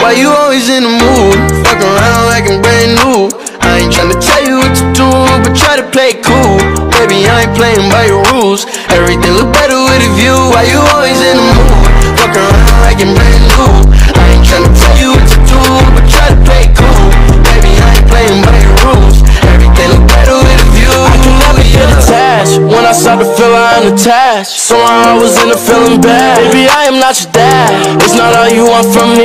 Why you always in the mood? Fuck around like I'm brand new. I ain't tryna tell you what to do, but try to play it cool. Baby, I ain't playing by your rules. Everything look better with a view. Why you always in the mood? Fuck around like I'm brand new. I ain't tryna tell you what to do, but try to play it cool. Baby, I ain't playing by your rules. Everything look better with a view. I can never get attached. When I start to feel I'm unattached, somehow I was in a feeling bad. Baby, I am not your dad. It's not all you want from me.